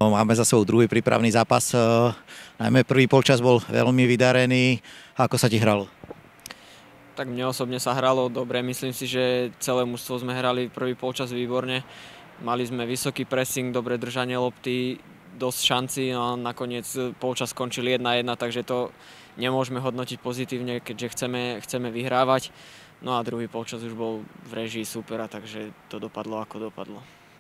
Máme za sebou druhý prípravný zápas. Najmä prvý polčas bol veľmi vydarený. Ako sa ti hralo? Tak mne osobne sa hralo dobre. Myslím si, že celé mužstvo sme hrali prvý polčas výborne. Mali sme vysoký pressing, dobré držanie lopty, dosť šanci a nakoniec polčas skončil 1-1, takže to nemôžeme hodnotiť pozitívne, keďže chceme vyhrávať. No a druhý polčas už bol v réžii súpera, takže to dopadlo ako dopadlo.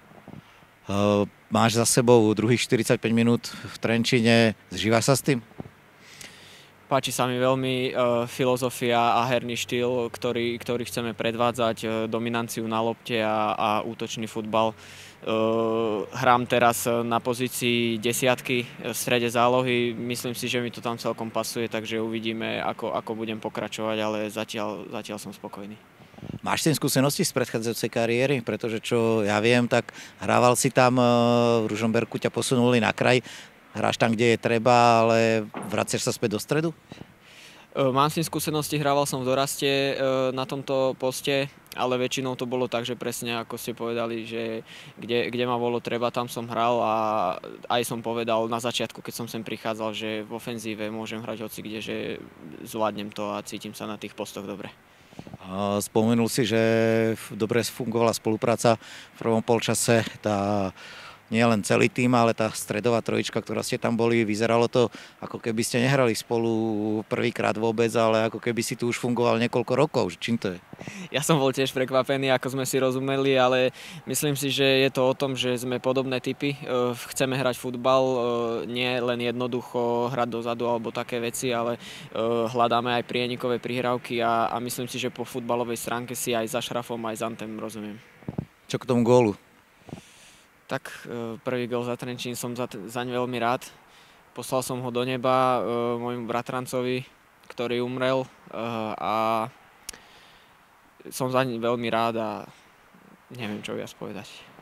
Máš za sebou druhých 45 minút v Trenčíne. Zžívaš sa s tým? Páči sa mi veľmi filozofia a herný štýl, ktorý chceme predvádzať, dominanciu na lopte a útočný futbal. Hrám teraz na pozícii desiatky v strede zálohy. Myslím si, že mi to tam celkom pasuje, takže uvidíme, ako budem pokračovať, ale zatiaľ som spokojný. Máš s tým skúsenosti z predchádzajúcej kariéry? Pretože čo ja viem, tak hrával si tam, v Ružomberku ťa posunuli na kraj. Hráš tam, kde je treba, ale vraciaš sa späť do stredu? Mám s tým skúsenosti, hrával som v Doraste na tomto poste, ale väčšinou to bolo tak, že presne ako ste povedali, že kde ma bolo treba, tam som hral a aj som povedal na začiatku, keď som sem prichádzal, že v ofenzíve môžem hrať hocikde, že zvládnem to a cítim sa na tých postoch dobre. Spomenul si, že dobre fungovala spolupráca v prvom polčase. Nie len celý tým, ale tá stredová trojička, ktorá ste tam boli, vyzeralo to, ako keby ste nehrali spolu prvýkrát vôbec, ale ako keby si tu už fungoval niekoľko rokov. Čím to je? Ja som bol tiež prekvapený, ako sme si rozumeli, ale myslím si, že je to o tom, že sme podobné typy. Chceme hrať futbal, nie len jednoducho hrať dozadu alebo také veci, ale hľadáme aj prienikové prihrávky a myslím si, že po futbalovej stránke si aj za Šrafom, aj za Antem rozumiem. Čo k tomu gólu? Tak prvý gól za Trenčín som zaň veľmi rád. Poslal som ho do neba môjmu bratrancovi, ktorý umrel a som zaň veľmi rád a neviem, čo viac povedať.